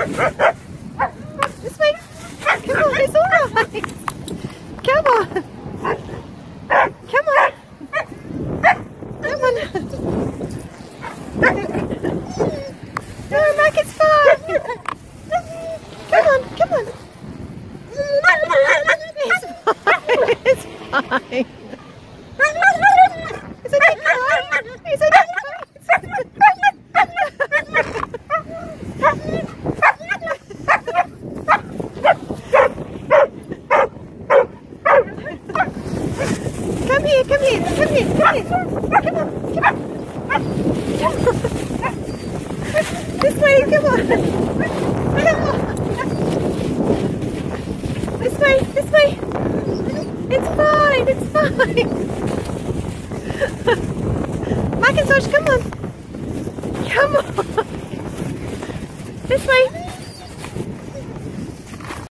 This way. Come on, it's alright. Come on. Come on. Come on. No, Mac, it's fine. Come on, come on. It's fine. Is it fine? Is it fine? Come here, come here, come here, come here. Come on, come on. This way, come on. Come on. This way, this way. It's fine, it's fine. Mackintosh, come on. Come on. This way.